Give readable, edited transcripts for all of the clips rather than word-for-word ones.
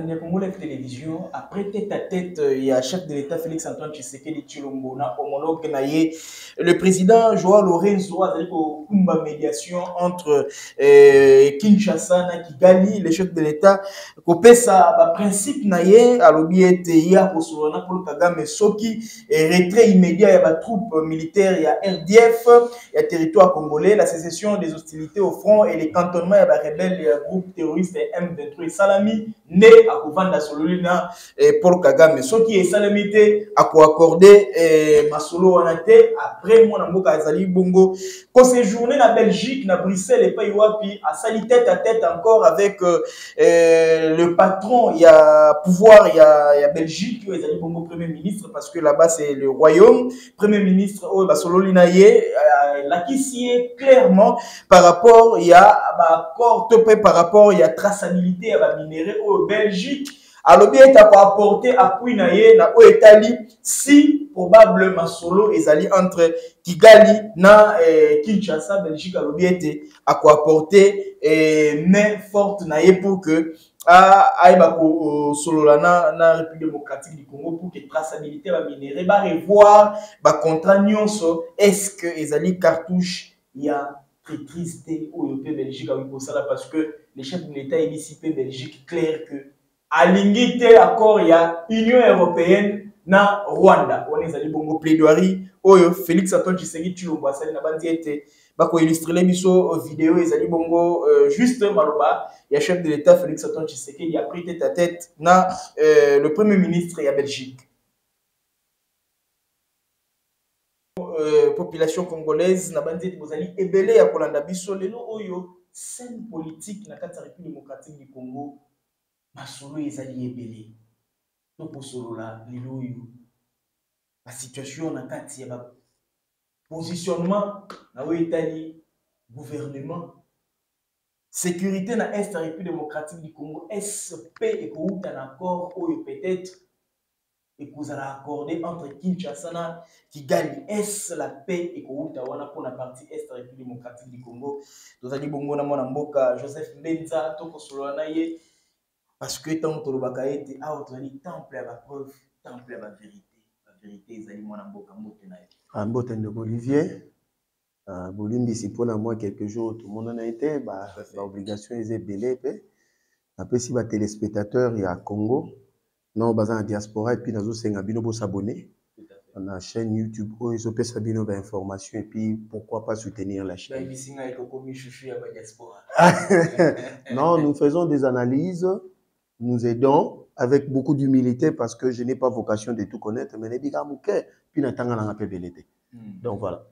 Le Congo Live Télévision, après tête à tête, il y a chef de l'État Félix Antoine Tshisekedi Tshilombo, na homologue naye, le président Joao Lorenzo a dit une médiation entre Kinshasa et Kigali, le chef de l'État, copé ça, principe naye, à l'objet ya pour Solana pour Kagame Soki, et retrait immédiat, il y a troupes militaires, il y a RDF, il y a territoire congolais, la sécession des hostilités au front et les cantonnements, il y a rebelles, il y a groupe terroriste M23 Salami, né à Kovanda Sololina Paul Kagame. Ce qui est salamité à quoi accorder Masolo Wanate après mon amour Kazali Bongo. Quand séjourné na Belgique, na Bruxelles et pays wapi, à sali tête à tête encore avec le patron, il y a pouvoir, il y a Belgique, il y a Bongo premier ministre parce que là-bas c'est le royaume. Premier ministre Sololina là qui s'y est clairement par rapport il y a accord topé par rapport il y a traçabilité à la minéraux au Belgique alors bien t'as pas apporté appui naie na au Italie si probablement solo ezali entre Kigali na Kinshasa Belgique alors bien t'es à quoi apporter main forte naie pour que aïba solo na République démocratique du Congo pour que traçabilité va minéraux va revoir va contrat nyonso est-ce que ezali cartouche il y a très triste au Belgique pour ça parce que les chefs de l'État ici Belgique clair que à l'ingité accord il y a Union européenne na Rwanda on est allé bongo plaidoirie oyo Félix Antoine Tshisekedi Tshilombo asali na bandi été bako illustrer les biso vidéo ezali bongo juste maloba il y a chef de l'État Félix Antoine Tshisekedi a pris tête à tête na le premier ministre ya Belgique. Population congolaise na bandi bozali ebele ya kolanda biso lelo oyo scène politique na kati ya République démocratique du Congo masolo ezali ebele to posolola lelo oyo la situation na kati ya ba positionnement na oyo etali gouvernement sécurité na est ya République démocratique du Congo SP et kouta na accord oyo peut-être et que vous allez accorder entre Kinshasa et Kigali. Est-ce la paix et que vous avez pour la partie est de la République démocratique du Congo? Vous avez dit bongo na mona mboka Joseph Mbenza toko solana ye parce que tant que le était ah vous avez temple à la preuve, temple à la vérité ezali mona mboka mbote na ye. Ah mbote de Olivier Bolimbi si pour moi quelques jours tout le monde en a été obligation est belé pe après si ba téléspectateurs il y a Congo. Non, basé en diaspora et puis nous avons s'abonner à la chaîne YouTube où ils ont fait sabino d'informations et puis pourquoi pas soutenir la chaîne. Non, nous faisons des analyses, nous aidons avec beaucoup d'humilité parce que je n'ai pas vocation de tout connaître, mais les puis donc voilà.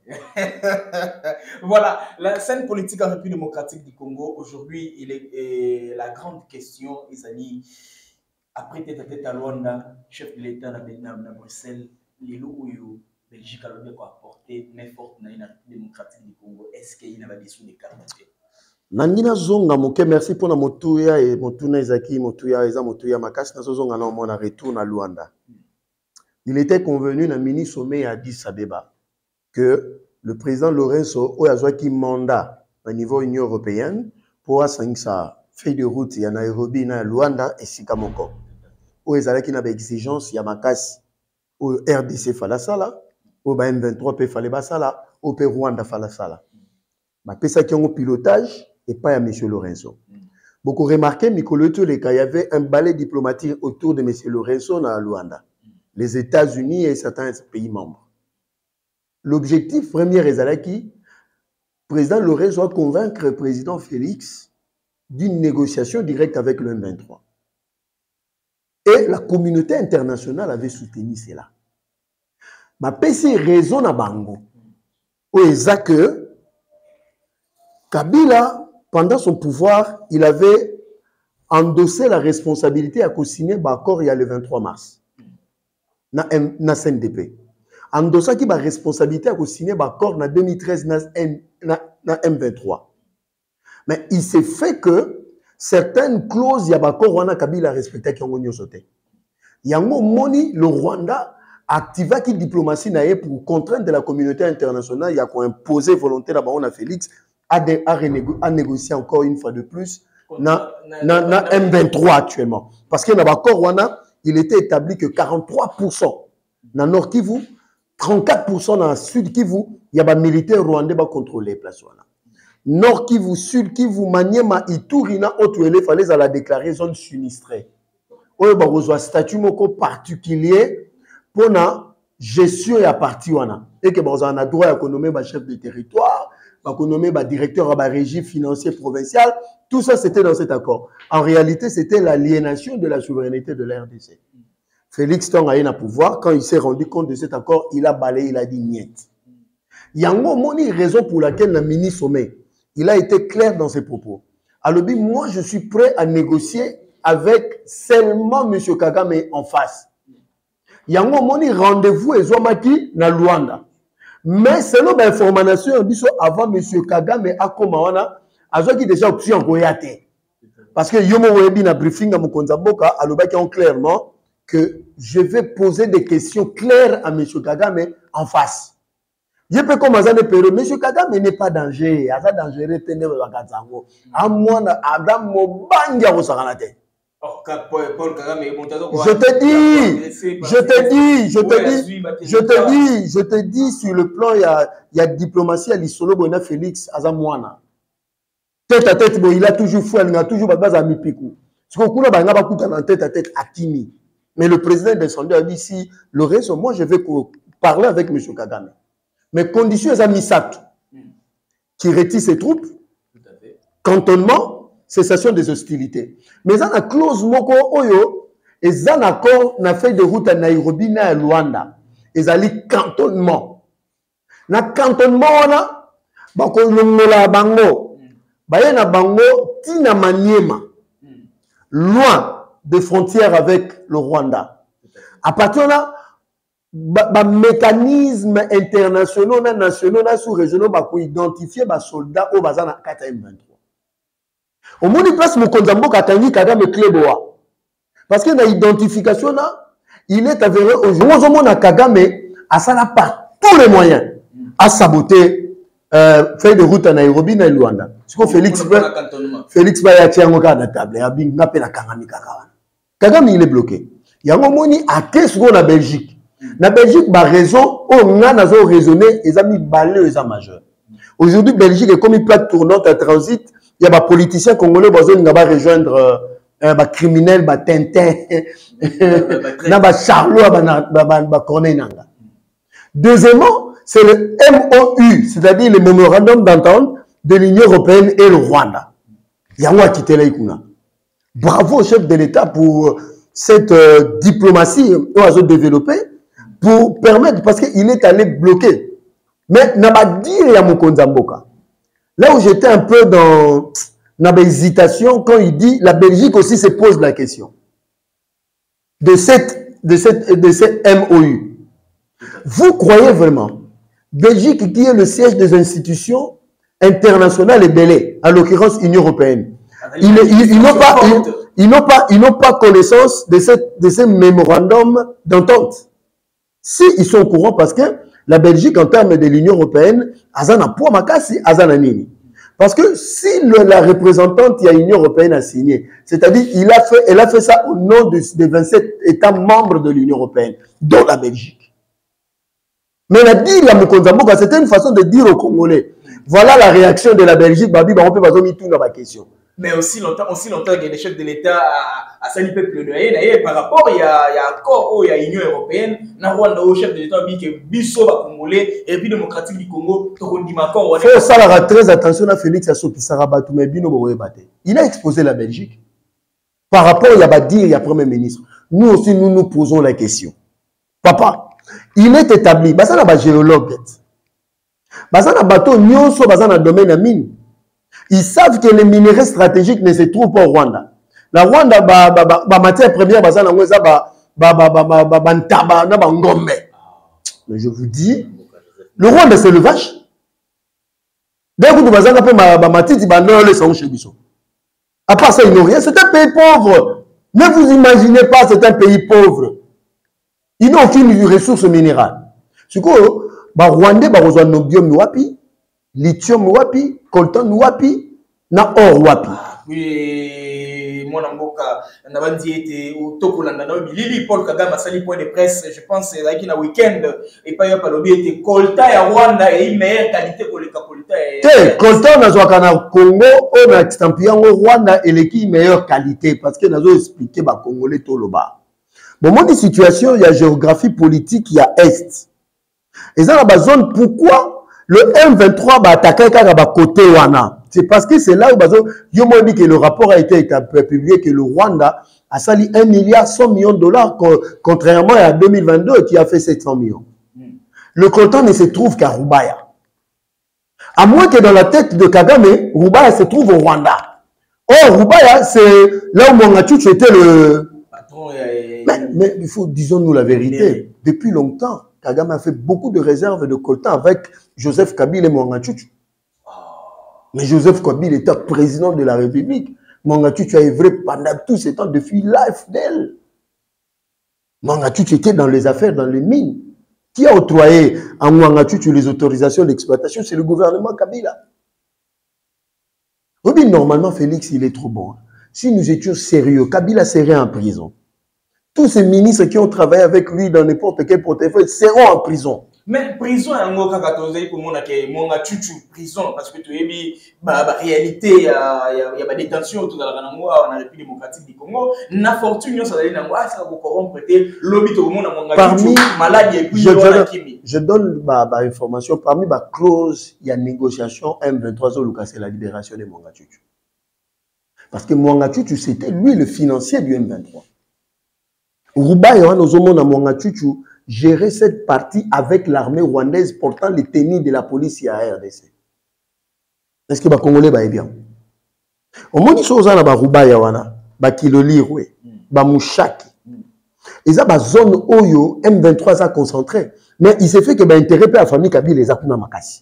Voilà, la scène politique en République démocratique du Congo aujourd'hui, il est la grande question, Isali. Après tête à tête à Luanda, chef de l'État à Bruxelles, les lots Belgique a apporté mais forte dans la République démocratique du Congo. Est-ce qu'il y a des sous des cartes? Nandina zonga moke merci pour la motuya et motuna ezaki motuya eza motuya makasi na zonga na mona retour na Luanda. Il était convenu dans mini sommet à Addis Abeba que le président Lorenzo Oyazwaki mandat au niveau Union européenne pour sa feuille de route ya Nairobi na Luanda et Sikamoko. Où ils allaient qui n'avaient exigence, il y a Makasi, au RDC Falasala, au M23 P Falebasala, au P Rwanda Falasala. Ma pesa qui ont au pilotage et pas à M. Lorenzo. Beaucoup remarqué, il y avait un balai diplomatique autour de M. Lorenzo dans Luanda. Les États-Unis et certains pays membres. L'objectif premier est qui le président Lorenzo doit convaincre le président Félix d'une négociation directe avec le M23. Et la communauté internationale avait soutenu cela. Ma PC raison à Bango. Où est que Kabila, pendant son pouvoir, il avait endossé la responsabilité à co-signer l'accord il y a le 23 mars. Na CNDP. Endossé qui la responsabilité à co-signer l'accord en 2013 na M23. Mais il s'est fait que certaines clauses, il y a d'accord, Rwanda Kabila respecté qui ont sauté. Yango Moni, le Rwanda, activa qui diplomatie pour contraindre la communauté internationale, il y a quoi imposer volonté là-bas, on a Félix, à négocier encore une fois de plus na M23 actuellement. Parce que dans Rwanda, il était établi que 43% dans Nord Kivu, 34% dans Sud Kivu, il y a des militaires rwandais qui contrôlent les places. Nord Kivu, Sud Kivu, Maniema, Ituri, il fallait la déclarer zone sinistrée. Il y a un statut particulier pour la gestion de la partie. Et que vous avez droit à nommer le chef de territoire, à nommer le directeur de la régie financière provinciale. Tout ça, c'était dans cet accord. En réalité, c'était l'aliénation de la souveraineté de la RDC. Félix Tong a eu le pouvoir. Quand il s'est rendu compte de cet accord, il a balayé, il a dit niet. Il y a une raison pour laquelle le ministre Sommet, il a été clair dans ses propos. Alors, moi, je suis prêt à négocier avec seulement M. Kagame en face. Il y a un rendez-vous et Zouamaki dans Luanda. Mais selon l'information, avant M. Kagame a commencé à déjà option en Goyate. Parce que Yomo Webi na briefing à Mokonzamboka, alobaki clairement que je vais poser des questions claires à M. Kagame en face. Je peux commencer à dire, M. Kagame n'est pas danger. Il y a dangereux, à moi, Adam Mobanga au Saranate. Je te dis, sur le plan, il y a diplomatie à l'Isolo, Bona Félix, Azamouana. Tête à tête, il a toujours fou, il a toujours base à Mipikou. Parce qu'on a tête à tête à Kimi. Mais le président est descendu a dit, si le reste, moi, je vais parler avec M. Kagame. Mais condition, ils ont mis ça, qui retire ses troupes, cantonnement, cessation des hostilités. Mais ils ont une clause moko oyo, ils ont un accord, na feuille de route à Nairobi, na Luanda. Ils ont dit cantonnement. Na cantonnement, on a, bakolongola bango, bayena bango, tina maniema, loin des frontières avec le Rwanda. À partir de là, mécanismes internationaux, nationaux, sous-régionaux, pour identifier les soldats au bazar na M23. Au moins, il place Mokonzambo Katangi Kagame Kleboa. Parce que dans l'identification, il est avéré aujourd'hui, Kagame a ça par tous les moyens à saboter feuille de route à Nairobi et Luanda. Félix va y avoir un table. Kagame, il est bloqué. Il y a un moment à qu'est-ce qu'on a Belgique. La Belgique, par raison, on a raisonné, ils ont mis balai aux majeurs. Aujourd'hui, Belgique est comme une plaque tournante à transit. Il y a des politiciens congolais qui vont rejoindre des criminels, des Tintin, des Charlot, des Corneille. Deuxièmement, c'est le MOU, c'est-à-dire le Mémorandum d'entente de l'Union européenne et le Rwanda. Il y a un quitté là. Bravo au chef de l'État pour cette diplomatie qu'on a développée pour permettre, parce qu'il est allé bloquer. Mais n'a pas dit à Mokonzamboka. Là où j'étais un peu dans l'hésitation, quand il dit, la Belgique aussi se pose la question de cette MOU. Vous croyez vraiment, Belgique qui est le siège des institutions internationales et belées, en l'occurrence Union européenne, ils n'ont pas connaissance de ces mémorandums d'entente. Si ils sont au courant, parce que la Belgique, en termes de l'Union européenne, parce que si la représentante de l'Union européenne a signé, c'est-à-dire elle a fait ça au nom des 27 États membres de l'Union européenne, dont la Belgique. Mais elle a dit, c'était une façon de dire aux Congolais, voilà la réaction de la Belgique, on peut pas mettre tout dans la question. Mais aussi longtemps que les chefs de l'État a sali peuple de par rapport il y a encore il y a l'Union européenne na Rwanda au chef de l'État dit que biso ba congolais et puis démocratique du Congo to kondima ko on faut ça très attention à Félix Assopisara Batou mais bino boye baté. Il a exposé la Belgique par rapport il y a pas dire il y a premier ministre. Nous aussi nous posons la question. Papa, il est établi basa na ba géologue. Basa na bateau nyonso basa na domaine à mine. Ils savent que les minéraux stratégiques ne se trouvent pas au Rwanda. La Rwanda, la matière première, mais je vous dis, le Rwanda, c'est le vache. Dès que vous à part ça, ils n'ont rien. C'est un pays pauvre. Ne vous imaginez pas, c'est un pays pauvre. Ils n'ont aucune ressource minérale. Ce que les Rwandais, ils ont lithium wapi, coltan wapi, na or wapi. Oui, mon amboka, Nabandi était au Tokolanda, Lili Paul Kagame a sali point de presse, je pense, là qu'il a week-end, et pas y'a pas lobby, était Colta et Rwanda et une meilleure qualité pour les Colta. Colta, on a joué au Congo, on a extampé au Rwanda et l'équipe meilleure qualité, parce que nous avons expliqué au Congolais tout le bas. Bon, moi, des situations, il y a géographie politique, il y a Est. Et ça, la zone, pourquoi le M23 va attaquer côté Wana? C'est parce que c'est là où yo m'a dit que le rapport a été publié que le Rwanda a sali 1 milliard 100 millions de dollars contrairement à 2022 qui a fait 700 millions. Le coltan ne se trouve qu'à Rubaya. À moins que dans la tête de Kagame, Rubaya se trouve au Rwanda. Or, Rubaya, c'est là où Mongachouch était le patron. Mais il faut, disons-nous la vérité, depuis longtemps, Kagame a fait beaucoup de réserves de coltan avec Joseph Kabila et Mongachouch. Mais Joseph Kabila était président de la République. Mongachouch a œuvré pendant tout ce temps depuis l'AFDL. Mongachouch était dans les affaires, dans les mines. Qui a octroyé à Mongachouch les autorisations d'exploitation? C'est le gouvernement Kabila. Oui, normalement, Félix, il est trop bon. Si nous étions sérieux, Kabila serait en prison. Tous ces ministres qui ont travaillé avec lui dans n'importe quel portefeuille seront en prison. Mais prison, il y a prison, parce que tu as vu la réalité, il y a des détentions autour de la République démocratique du Congo. La fortune, ça va corrompre le lobby, tout le monde a maladie et puis je donne l'information. Parmi les clauses, il y a négociation M23 c'est la libération de Mongachouch. Parce que Mongachouch, c'était lui le financier du M23. Rubaya, nous avons Mongachouch gérer cette partie avec l'armée rwandaise portant les tenues de la police à RDC. Est-ce que les Congolais va bien? Au moins, ils ont des Rubaya, des Kilolirwe, des Mouchaki. Ils ont des zones où M23 a concentré. Mais il s'est fait que l'intérêt de la famille Kabila les a pris dans Makasi.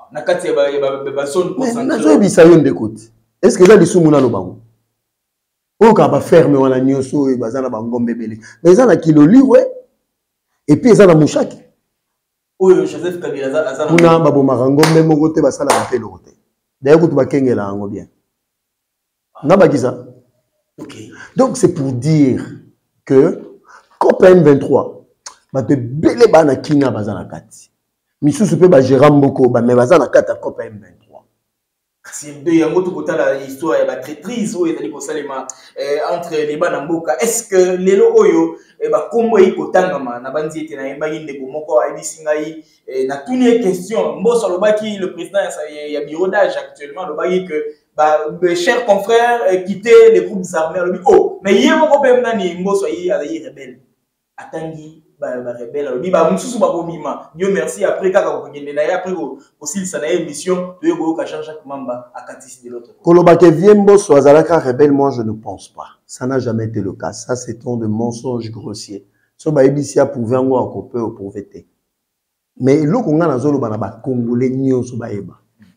Est-ce que les gens ont ou quand on ferme on a nyoso et bazana bangombe belé mais ils ont la Kilolirwe et puis ils ont la Mouchaki. Oui, Joseph Kabila azana. Kuna babo marangombe mogote basala batelo côté. D'ailleurs tu bakengela ngo bien. Na bakisa. OK. Donc c'est pour dire que COP M23 ba te belé bana kina bazana kati. Misusu pe ba Jérôme Mboko ba me bazana kata COP M23. C'est de yango tout côté la histoire ya ba traîtrise o ezali ko salema entre les bana mboka. Est-ce que lelo oyo ba kombo ikotangama na bandi ete na yemba yinde ko moko abisinga yi na tuni question mboso lobaki le président ya bureau d'âge actuellement lobaki que mes chers confrères quitter les groupes armés lobi oh mais yemo ko pemna ni mboso yi ayi rebelle atangi rebelle ba mususu ba bomima Dieu merci après kaka ko ngende na après aussi ça na émission de go ka chaque membre à katisi de l'autre koloba ke viembo so azalaka rebelle moi je ne pense pas ça n'a jamais été le cas ça c'est ton de mensonge grossier so ba ebisia pouvait ngo akope au pauvreté mais loko nga nazolo bana ba congolais nyonso ba eba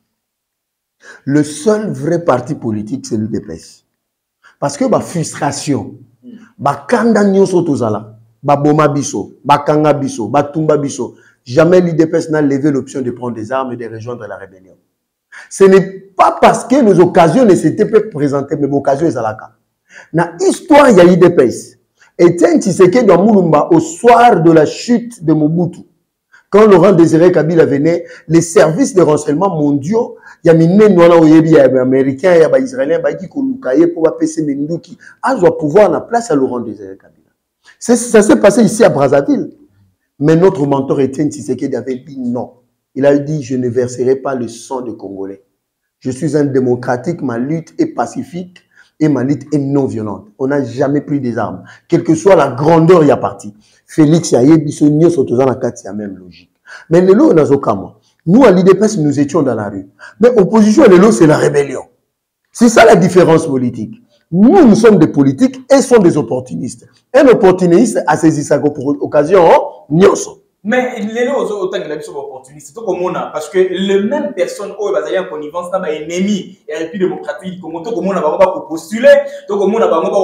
le seul vrai parti politique c'est l'UDPS parce que ba frustration ba kanda nyonso tozala ba boma biso, ba kanga biso, ba tumba biso. Jamais l'UDPS n'a levé l'option de prendre des armes et de rejoindre la rébellion. Ce n'est pas parce que nos occasions ne s'étaient pas présentées, mais l'occasion est à la cas. Dans l'histoire, il y a l'UDPS. Et tiens, tu sais que dans Moulumba, au soir de la chute de Mobutu, quand Laurent Désiré Kabila venait, les services de renseignement mondiaux, il y a des Américains, il y a des Israéliens, il y a des Kolukaye pour passer Menduki, à pouvoir la place à Laurent Désiré Kabila. Ça s'est passé ici à Brazzaville. Mais notre mentor Étienne Tshisekedi avait dit non. Il a dit, je ne verserai pas le sang de Congolais. Je suis un démocratique, ma lutte est pacifique et ma lutte est non violente. On n'a jamais pris des armes. Quelle que soit la grandeur, il y a parti. Félix, il y a la même logique. Mais les lots, nous, à l'IDPS, nous étions dans la rue. Mais opposition, les lots, c'est la rébellion. C'est ça la différence politique. Nous, nous sommes des politiques et sont des opportunistes. Un opportuniste a saisi ça pour occasion, mais les gens autant que sont opportunistes, parce que les mêmes personnes qui ont en connivence dans les ennemis et la République démocratique, comme on a postulé, comme on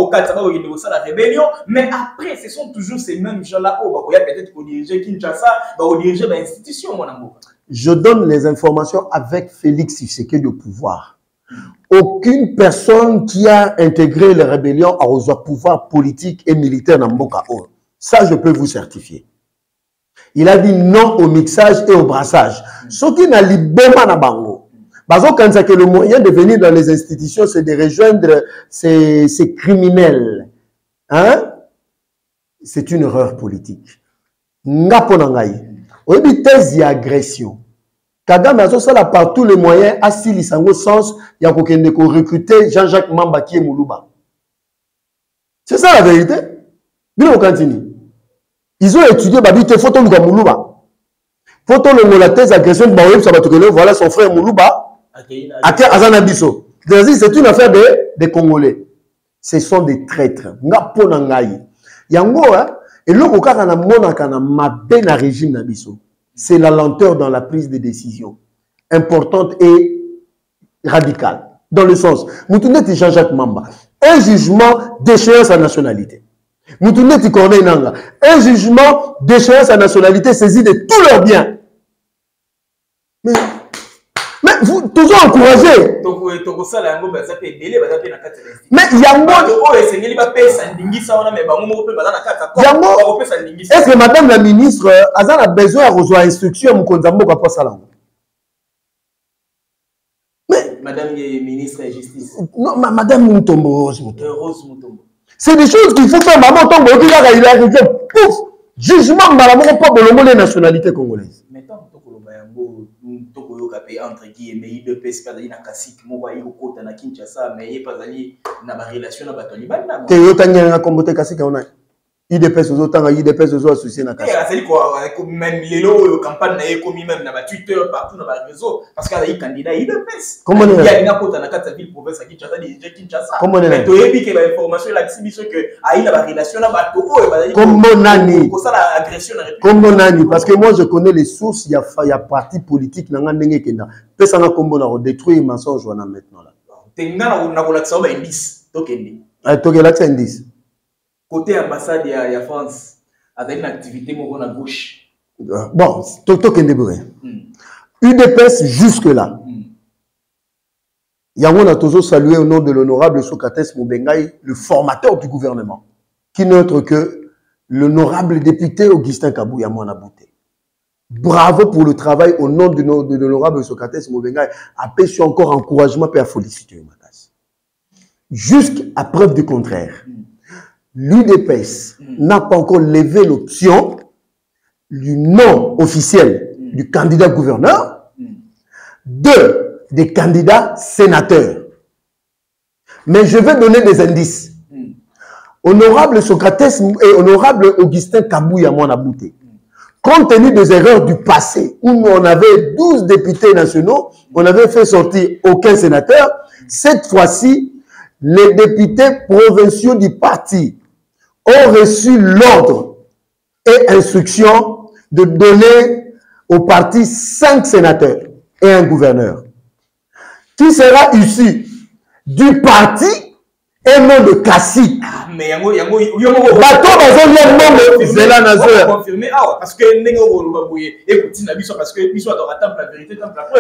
a la rébellion, mais après, ce sont toujours ces mêmes gens-là qui peut-être pour diriger Kinshasa, pour diriger l'institution. Je donne les informations avec Félix Tshisekedi au pouvoir. Aucune personne qui a intégré les rébellions a reçu pouvoir politique et militaire dans Mboka. Ça, je peux vous certifier. Il a dit non au mixage et au brassage. Ce qui n'a libéré na bango. Parce que le moyen de venir dans les institutions, c'est de rejoindre ces criminels. Hein? C'est une erreur politique. Ngaponangai. On dit thèse et agression. Kagame a ça par tous les moyens assis au sens il y a recruter Jean-Jacques Mamba qui est Moulouba. C'est ça la vérité. Bien au continue. Ils ont étudié Babite photo de Moulouba. Photo le la thèse agression de Baouyeb Sabatokele, voilà son frère Moulouba. Ake Azanabiso. C'est une affaire des Congolais. Ce sont des traîtres. Ngaponangai. Yango et l'autre cas na mona kana mabe na régime na biso. C'est la lenteur dans la prise de décision, importante et radicale. Dans le sens, Moutouneti Jean-Jacques Mamba, un jugement d'échéance à nationalité. Moutouneti Corneille Nanga, un jugement d'échéance à nationalité saisi de tous leurs biens. Mais vous, toujours encouragé. Mais Yango, est-ce que madame la ministre a besoin de rejoindre instruction Moukonzambo pour ça? Mais madame la ministre de la Justice. Non, madame Moutombo, Rose Moutombo. C'est des choses qu'il faut faire. Maman Tombo, il a arrivé, pouf, jugement, maman, pas de la nationalité congolaise. Entre guillemets, il ne peut pas aller dans Kassik, moi, il côté na Kinshasa, mais il pas aller dans ma relation avec Taliban. Tu es autant à combattre Kassik, on a. Il dépêche aux autres, il dépêche aux autres associés na Kassik. C'est quoi, même les lots, campagne na commis même dans Twitter partout dans le réseau, parce qu'il y a des candidats, il dépêche. Comment on est? Il y a une côté dans la ville province à Kinshasa, des Kinshasa. Comment on est? Mais tu as vu que l'information là, c'est que il y a une relation là, comment nani? Pour ça la agression. Comment nani? Parce que moi je connais les sources, il y a parti politique nanga ndenge kenda. Pesa na kombo na détruire mensonge wana maintenant là. Tenga na ko laksa ba indice tokende. Tokelaksa indice. Côté ambassade il y a France, avec une activité à gauche. Bon, tokende boye. UDPS jusque là. Yango na tozo salué au nom de l'honorable Socrates Moubengai, le formateur du gouvernement, qui n'est autre que l'honorable député Augustin Kabouya Mouanabouté. Bravo pour le travail au nom de l'honorable Socrates Moubengai. Appelle encore encouragement et féliciter. Jusqu'à preuve du contraire, l'UDPS n'a pas encore levé l'option du nom officiel du candidat gouverneur, des candidats sénateurs. Mais je vais donner des indices. Honorable Socrates et honorable Augustin Kabouya Mouanabouté, compte tenu des erreurs du passé, où on avait 12 députés nationaux, on avait fait sortir aucun sénateur, cette fois-ci, les députés provinciaux du parti ont reçu l'ordre et instruction de donner au parti 5 sénateurs et un gouverneur, qui sera issu du parti et non de Kassik. Mais confirmé parce que parce que la vérité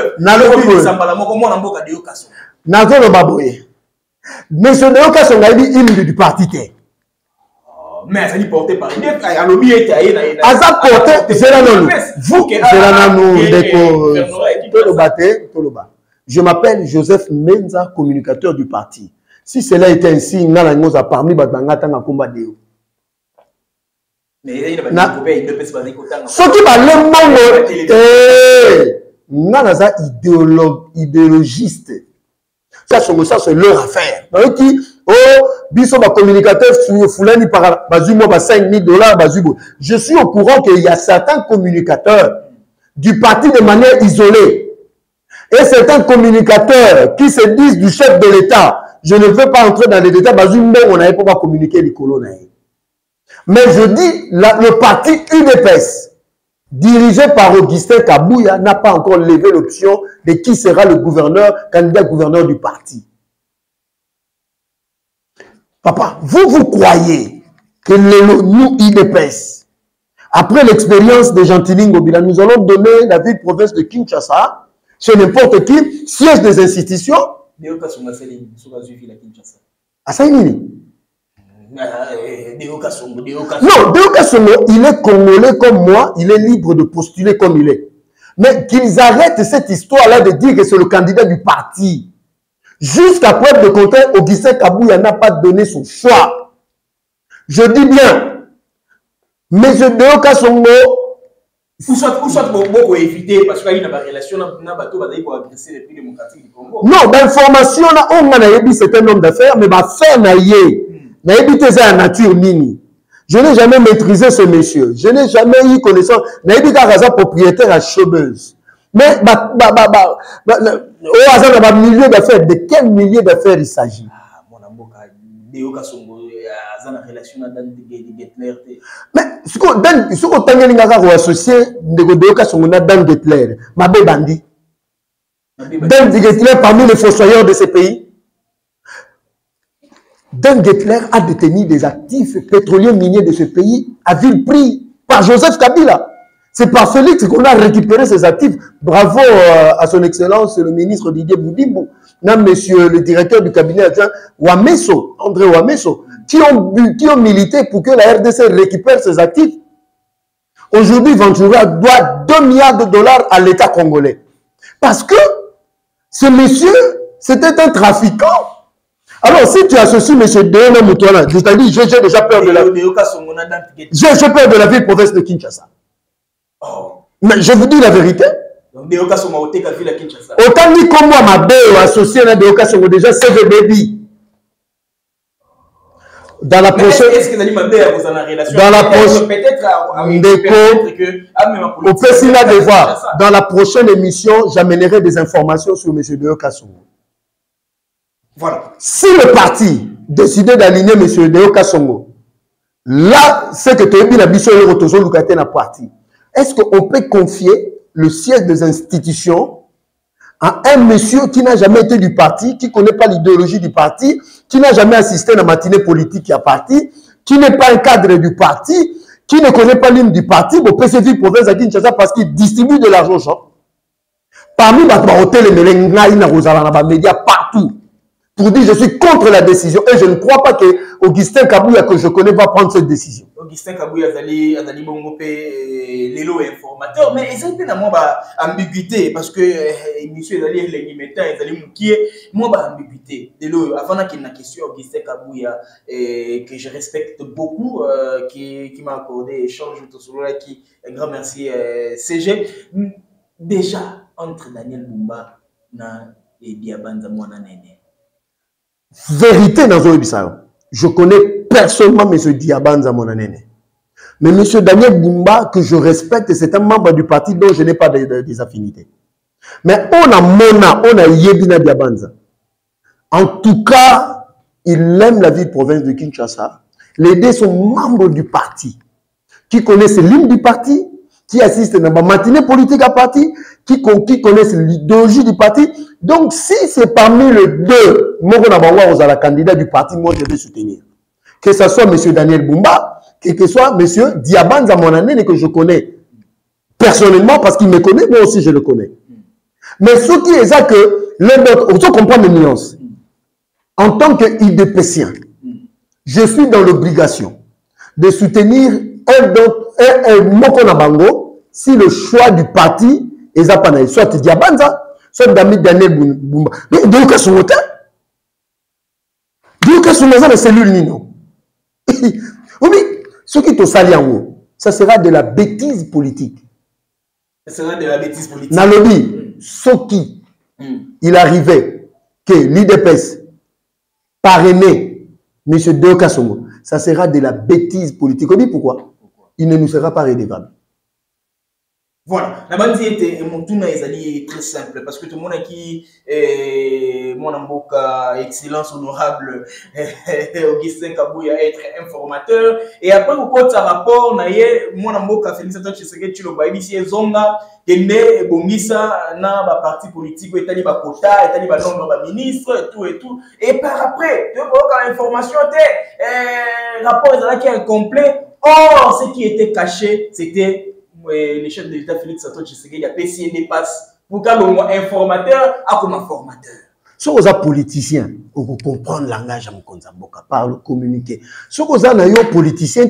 mais ce n'est pas son avis hymne du parti. Mais ça dit porté par une je m'appelle Joseph Menza, communicateur du parti. Si cela était ainsi, nous avons parmi les combat de ce qui va le monde idéologiste. Ça, c'est leur affaire. Donc, biso ba communicateur fulani par bazumo ba $5,000 je suis au courant qu'il y a certains communicateurs du parti de manière isolée et certains communicateurs qui se disent du chef de l'État. Je ne veux pas entrer dans les détails, on n'avait pas communiquer les colonnes. Mais je dis le parti UDPS dirigé par Augustin Kabouya n'a pas encore levé l'option de qui sera le gouverneur, candidat gouverneur du parti. Papa, vous croyez que nous, UDPS, après l'expérience de Gentilin Ngobila, nous allons donner la ville-province de Kinshasa, chez n'importe qui, siège des institutions, Deoka Songo Salini, Soka Zuivi la Kinshasa. Asaïnini. Deoka Songo. Non, Deoka Songo, il est congolais comme moi, il est libre de postuler comme il est. Mais qu'ils arrêtent cette histoire-là de dire que c'est le candidat du parti. Jusqu'à preuve de contraire, Augustin Kabouya n'a pas donné son choix. Je dis bien, M. Deoka Songo, ou soit beaucoup éviter parce qu'il y a une relation pour agresser les pays démocratiques du Congo. Non, d'information, c'est un homme d'affaires, mais ma faire n'a évité ça à nature nini. Je n'ai jamais maîtrisé ce monsieur. Je n'ai jamais eu connaissance. N'a évité un propriétaire à Chobeuse. Mais au hasard d'un milieu d'affaires, de quel milieu d'affaires il s'agit? Ah, mon amour, Deoka Songo a une relation avec Getler. Mais ce qu'on t'a dit, associé de Deoka Songo dans Getler, ma belle bandit. Dan Getler parmi les fossoyeurs de ces pays. Dan Getler a détenu des actifs pétroliers miniers de ce pays à vil prix par Joseph Kabila. C'est par Félix qu'on a récupéré ces actifs. Bravo à son excellence le ministre Didier Boudimbo, monsieur le directeur du cabinet adjoint Wameso, André Wameso, qui ont milité pour que la RDC récupère ses actifs. Aujourd'hui, Ventura doit 2 milliards de dollars à l'État congolais. Parce que ce monsieur, c'était un trafiquant. Alors, si tu associes M. Deona Mutuana, je t'ai dit, j'ai déjà peur de la ville. J'ai peur de la ville province de Kinshasa. Oh. Mais je vous dis la vérité. Donc, Deoka Songo a été ville à Kinshasa. Autant dit comme moi, ma belle associée à Deoka Songo, déjà, c'est le baby. Dans la prochaine. Est-ce que vous avez ma belle vous en a relation? Dans la prochaine. Peut-être que. Au Pessina de voir. Dans la prochaine émission, j'amènerai des informations sur M. Deoka Songo. Voilà. Si le parti décidait d'aligner M. Deoka Songo, là, c'est que tu as mis la mission de Rotozo Lukate na parti. Est-ce qu'on peut confier le siège des institutions à un monsieur qui n'a jamais été du parti, qui ne connaît pas l'idéologie du parti, qui n'a jamais assisté à la matinée politique à parti, qui n'est pas un cadre du parti, qui ne connaît pas l'hymne du parti, au PCV province à Kinshasa parce qu'il distribue de l'argent aux gens. Parmi les hôtels et les médias partout. Pour dire je suis contre la décision et je ne crois pas que Augustin Kabouya que je connais va prendre cette décision. Augustin Kabouya Azali Bongope Lelo est informateur, mais il y a une ambiguïté parce que monsieur Azali Lenimeta Azali Moukié, moi ambiguïté. Lelo avant qu'il y ait une question Augustin Kabouya que je respecte beaucoup qui m'a accordé échange tout sur là qui un grand merci CG déjà entre Daniel Bumba et Diabanza Mwana Nene. Vérité dans Zoébissaro. Je connais personnellement M. Diabanza Monanene. Mais M. Daniel Bumba, que je respecte, c'est un membre du parti dont je n'ai pas des affinités. Mais on a Yebina Diabanza. En tout cas, il aime la ville province de Kinshasa. Les deux sont membres du parti, qui connaissent l'hymne du parti, qui assistent à la matinée politique à parti, qui connaissent l'idéologie du parti. Donc, si c'est parmi les deux, moi, on a la candidat du parti, moi, je vais soutenir. Que ce soit M. Daniel Bumba, que ce soit M. Diabanza Monanene, que je connais personnellement, parce qu'il me connaît, moi aussi, je le connais. Mais ce qui est ça que les autres, on comprend les nuances. En tant qu'IDPCien, je suis dans l'obligation de soutenir un Mokona Bango si le choix du parti est soit Diabanza, soit Daniel Bumba. Mais Deoka Songo, Deoka Songo, c'est la cellule Nino. Oui, ce qui te salit en haut, ça sera de la bêtise politique. Ça sera de la bêtise politique. Nalobi, ce qui il arrivait que l'IDPS parrainait M. Deoka Songo, ça sera de la bêtise politique. Oui, pourquoi? Il ne nous sera pas redevable. Voilà, la bande était mon tour est très simple parce que tout le monde qui mon amboka excellence honorable Augustin Kabouya être informateur et après au compte sa rapport naie mon amboka Félix Antoine Tshisekedi Tshilombo ici zonga kende bongisa na ba parti politique etali ba quota etali ba nombre ba ministre et tout et par après tu vois l'information était rapport est là incomplet. Or ce qui était caché c'était les chefs de l'État Félix Antoine Tshisekedi a payé des passes pour qu'un moment informateur a comme informateur. Si vous êtes politicien, vous comprenez le langage à Mokonzamboka, parle, communiquer. Si vous êtes politicien,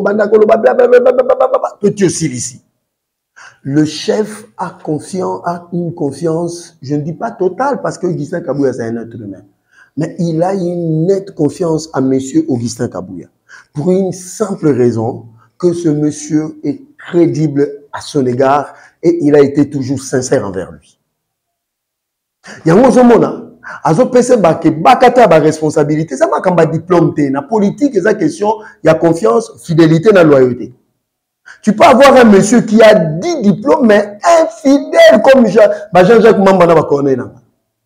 tu es ici. Le chef a une confiance, je ne dis pas totale, parce que Augustin Kabouya, c'est un être humain. Mais il a une nette confiance à monsieur Augustin Kabouya. Pour une simple raison, que ce monsieur est crédible à son égard et il a été toujours sincère envers lui. Il y a un moment, azo pese bake bakata ba responsabilité, ça m'a comme ba diplôme té na politique, c'est question, il y a confiance, fidélité, na loyauté. Tu peux avoir un monsieur qui a 10 diplômes mais infidèle comme Jean-Jacques Mambana ba connaît na.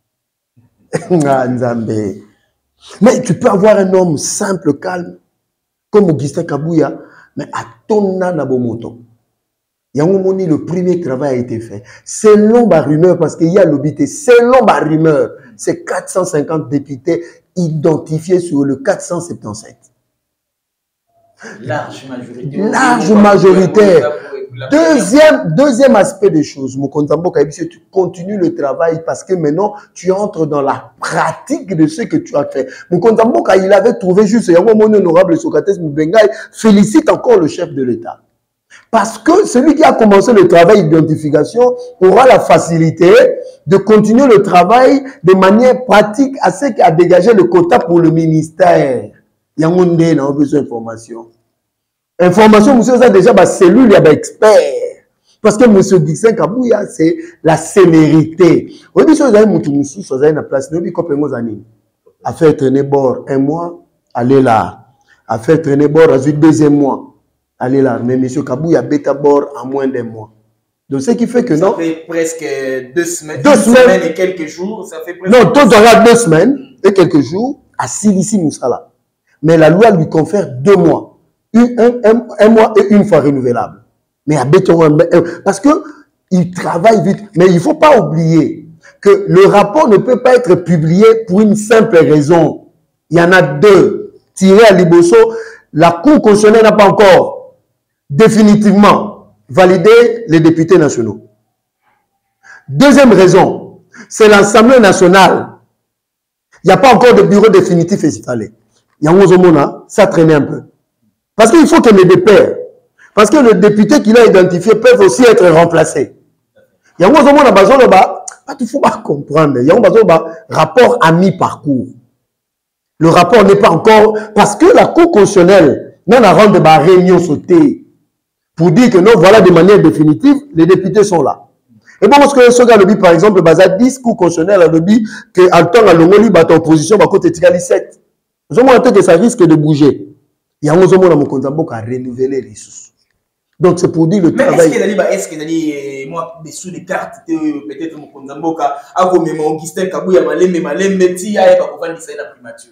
Mais tu peux avoir un homme simple, calme, comme Augustin Kabouya, mais à ton na bomoto. Yangoumoni, le premier travail a été fait. Selon ma rumeur, parce qu'il y a l'obité, selon ma rumeur, c'est 450 députés identifiés sur le 477. Large majorité. Large majoritaire. Deuxième aspect des choses, Mokonzamboka, tu continues le travail parce que maintenant, tu entres dans la pratique de ce que tu as fait. Mokonzamboka, il avait trouvé juste, mon honorable Socrates Mbengaï félicite encore le chef de l'État. Parce que celui qui a commencé le travail d'identification aura la facilité de continuer le travail de manière pratique à ce qui a dégagé le quota pour le ministère. Il y a un besoin d'information. Information, monsieur, ça déjà, cellule, il y a expert. Parce que monsieur Augustin Kabouya, c'est la célérité. On dit que vous avez une place, nous avons à faire traîner bord un mois, aller là. À faire traîner bord, à deuxième mois. Allez là, mais M. Kabouya bêta bord en moins d'un mois. Donc, ce qui fait que non. Ça fait presque 2 semaines. 2 semaines et quelques jours. Ça fait presque non, tout aura 2 semaines et quelques jours à Silissi Moussala. Mais la loi lui confère 2 mois. Un mois et une fois renouvelable. Mais à Béton, parce que il travaille vite. Mais il ne faut pas oublier que le rapport ne peut pas être publié pour une simple raison. Il y en a 2. Tiré à Liboso, la Cour constitutionnelle n'a pas encore définitivement validé les députés nationaux. Deuxième raison, c'est l'Assemblée nationale. Il n'y a pas encore de bureau définitif installé. Il y a un ça traînait un peu. Parce qu'il faut que les dépairs, parce que les députés qu'il a identifiés peuvent aussi être remplacés. Il y a un besoin il faut pas comprendre. Il y a un rapport à mi-parcours. Le rapport n'est pas encore, parce que la Cour constitutionnelle n'a pas rendu ma réunion sautée pour dire que non, voilà de manière définitive, les députés sont là. Et bon, parce que ce gars, par exemple, le 10 Cour constitutionnelle a dit que Alton a l'ongoli bat opposition, bah côté Tigali 7. Nous avons que ça risque de bouger. Il y a un moment où Mokonzamboka a renouvelé les sous. Donc c'est pour dire le travail. Est-ce que moi, dessous des cartes, peut-être Mokonzamboka a comme Augustin Kabouya Malembe, Tia, et pas pouvoir dire ça la primature.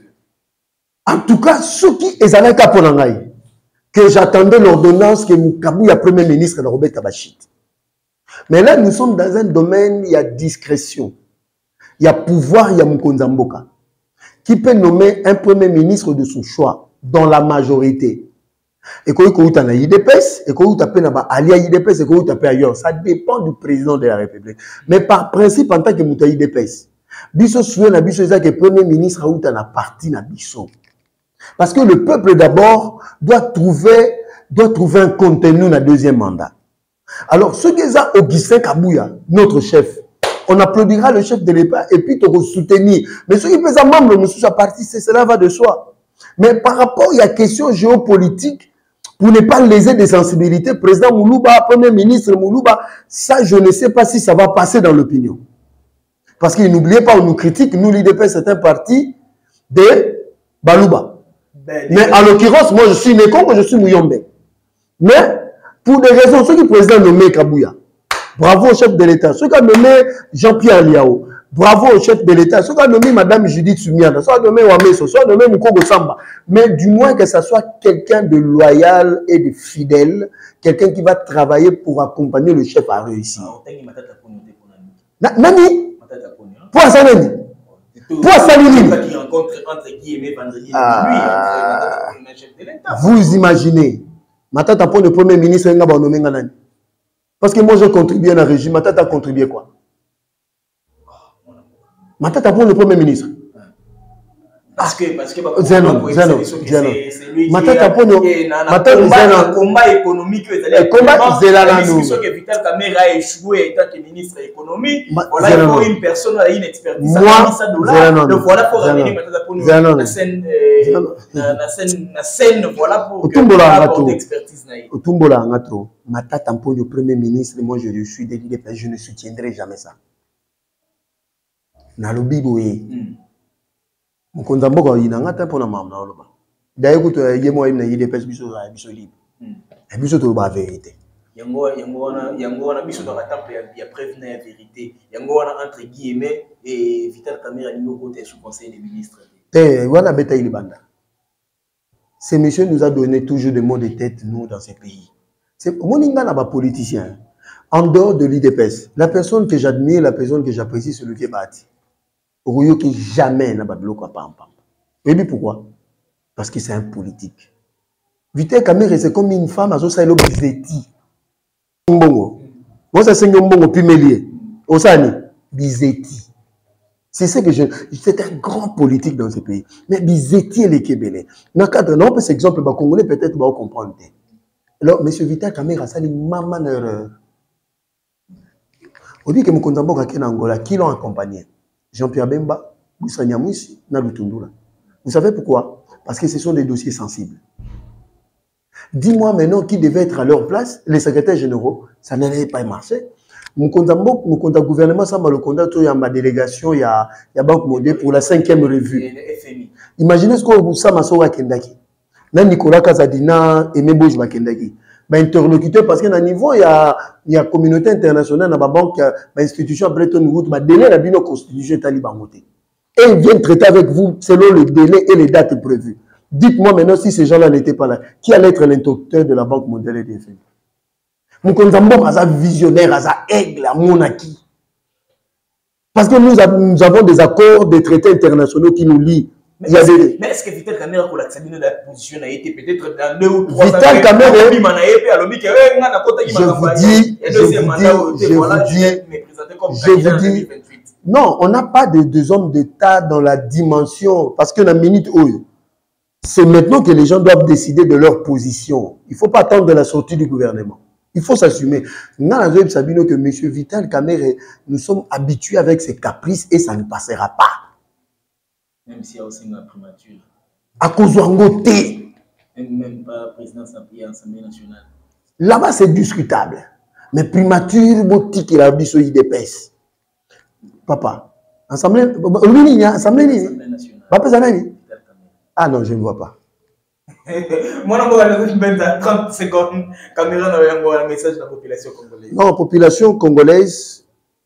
En tout cas, ce qui est avec Kaponangaï, que j'attendais l'ordonnance que Kabouya Premier ministre de Robert Tabachit. Mais là, nous sommes dans un domaine, il y a discrétion, il y a pouvoir, il y a Mokonzamboka, qui peut nommer un Premier ministre de son choix, dans la majorité. Et quand il y a un IDPS, et quand il y a un IDPS, et quand il y a ailleurs, ça dépend du président de la République. Mais par principe, en tant que Mouta IDPS, Bisso souvient à Bisso que le Premier ministre a eu un parti na Bisso. Parce que le peuple d'abord doit trouver un contenu dans le deuxième mandat. Alors, ce que ça, Augustin Kabouya, notre chef, on applaudira le chef de l'État et puis te soutenir. Mais ce qui fait ça, membre de sa partie, cela va de soi. Mais par rapport à la question géopolitique, pour ne pas léser des sensibilités, président Moulouba, premier ministre Moulouba, ça, je ne sais pas si ça va passer dans l'opinion. Parce qu'il n'oubliez pas, on nous critique, nous, l'IDP, c'est un parti de Balouba. Mais en l'occurrence, moi, je suis Nekongo, je suis Mouyombe. Mais, pour des raisons, ceux qui président nommé Kabouya, bravo au chef de l'État. Ceux qui ont nommé Jean-Pierre Liao, bravo au chef de l'État. Ceux qui ont nommé Madame Judith Sumiana, ceux qui ont nommé Wameso, ceux qui ont nommé Moukongo Samba. Mais du moins que ça soit quelqu'un de loyal et de fidèle, quelqu'un qui va travailler pour accompagner le chef à réussir. Nani? Pour ça, Nani? Pour ça, vous imaginez, Matata pour le premier ministre, parce que moi, je contribue à un régime. Matata a contribué quoi? Matata pour le Premier ministre. Parce que Zenon. Matata pour le combat économique. Le combat discussion que Vital Kamerhe a échoué en tant que ministre de l'économie. Voilà, il faut une personne à une expertise. Donc voilà pour ramener Matata pour la scène, voilà pour apporter expertise. Otumbola Angatro, Matata pour le Premier ministre, moi je suis dédié, je ne soutiendrai jamais ça. Nalobi boye. Mukonza mboka inangata pona mamna oloba. D'ailleurs kuto yemo ina yide pes biso za biso libre. Biso to ba vérité. Yango wana biso dans la temple ya prévenir la vérité. Yango wana entre guillemets et Vital Kamerhe a niveau côté sous conseil des ministres. Wana beta ilibanda. Ces messieurs nous a donné toujours des mots de tête nous dans ces pays. C'est moninga na ba politicien. En dehors de l'IDPS, la personne que j'admire, la personne que j'apprécie, c'est le vieux Bati. Oyo qui jamais n'a pas bloqué à pam pam. Et puis pourquoi? Parce que c'est un politique. Vital Kamerhe c'est comme une femme à so sailo bizeti. Mbongo. Moi ça c'est mbongo pimelier. Osani bizeti. C'est ce que c'est un grand politique dans ce pays. Mais bizeti et les Kébélés. Dans cadre non cet exemple ba congolais peut-être va comprendre. Alors monsieur Vital Kamerhe a sali maman erreur. On dit que Mukonza Mboka qui est en Angola qui l'ont accompagné. Jean-Pierre Bemba, Moussa Nyamousi, Nalutundula. Vous savez pourquoi? Parce que ce sont des dossiers sensibles. Dis-moi maintenant qui devait être à leur place, les secrétaires généraux, ça n'allait pas marcher. Mon compte gouvernement, ça m'a le compte, il y a ma délégation, il y a Banque mondiale pour la 5e revue. Imaginez ce qu'on ça m'a sauvé à Kendaki. Là, Nicolas Kazadina et Mebouj Kendaki. Interlocuteur parce qu'à un niveau il y a communauté internationale dans la banque institution Bretton Woods délai la bino constitution talibangoté et ils viennent traiter avec vous selon le délai et les dates prévues. Dites-moi maintenant si ces gens-là n'étaient pas là, qui allait être l'interlocuteur de la Banque mondiale et des FMI? Mukonza Mboka a visionnaire, a aigle, à monarchie. Parce que nous avons des accords, des traités internationaux qui nous lient. Mais est-ce que Vital Kamerhe pour l'accepter de la position a été peut-être dans 2 ou 3 ans? Vital Kamerhe, je vous dis, non, on n'a pas de 2 hommes d'État dans la dimension, parce que la minute où c'est maintenant que les gens doivent décider de leur position. Il ne faut pas attendre la sortie du gouvernement. Il faut s'assumer. Nous avons que M. Vital Kamerhe, nous sommes habitués avec ses caprices et ça ne passera pas. Même s'il y a aussi une primature. À cause de même pas présidence à l'Assemblée nationale. Là-bas, c'est discutable. Mais primature, boutique et la biso IDPS. Papa, Assemblée nationale. Papa, ah non, je ne vois pas. Moi, je 30 secondes. Caméra n'a un message de la population congolaise. Non, population congolaise,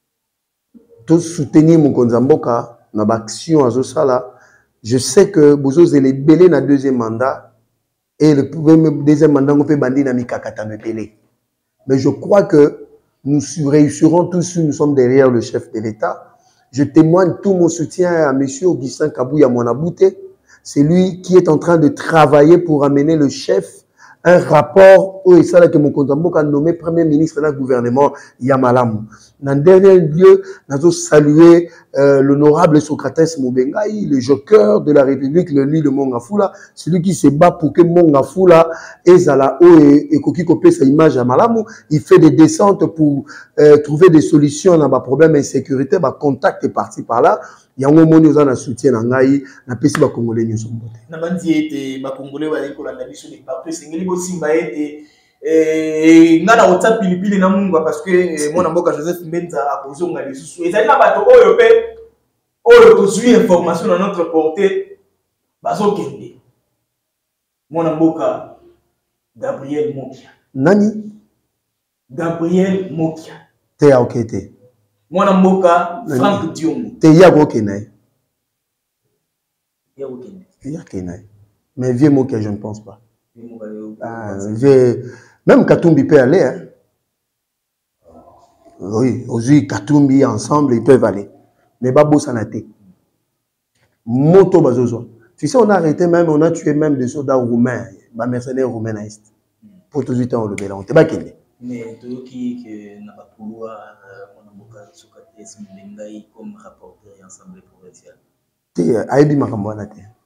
tous soutenir Mukonza Mboka. Dans l'action à Zosala, je sais que vous avez les belés dans le 2e mandat et le 2e mandat on peut bandir dans Mikakata Mepele. Mais je crois que nous réussirons tous, nous sommes derrière le chef de l'État. Je témoigne tout mon soutien à M. Augustin Kabouya Monabouté. C'est lui qui est en train de travailler pour amener le chef un rapport où il s'agit que Mukonza Mboka a nommé Premier ministre du gouvernement Yamalam. Dans le dernier lieu, nous avons salué l'honorable Socrates Mobengai, le joker de la République, le lit de Mongafula, celui qui se bat pour que Mongafula et Zala et Koki Kopé sa image à Malamu. Il fait des descentes pour trouver des solutions dans les problèmes d'insécurité, contact parti par là. Il y a un moment où nous avons soutien dans Ngaï, na pesi ba Congolais nous sommes votés. Na bandi ete ba Congolais ba liko la biso de partout sengeli bo simba ete ngana otsa pilipili na mungu parce que mwana mboka Joseph Mbenza akozonga lisusu ezali na bato oyo pe oyo tozui information dans notre portée bazo kende mwana mboka Gabriel Mokia. Nani? Gabriel Mokia. Te a okete. Mwana mboka Frank Diongo. Te ya okene. Ya okene. Ya okene. Mais vieux Mokia, je ne pense pas. Même Katumbi peut aller. Hein? Oui, aujourd'hui Katumbi ensemble, ils peuvent aller. Mais Babo Sanate. Moto Bazozo. Tu sais, on a arrêté même, on a tué même des soldats roumains, des mercenaires roumains. Pour 18 ans, on le béla. On te bat Mais qui n'a pas pouvoir mon avocat Socrates Mbengai comme rapporteur et assemblée provinciale. Te ayebi makambo wana te.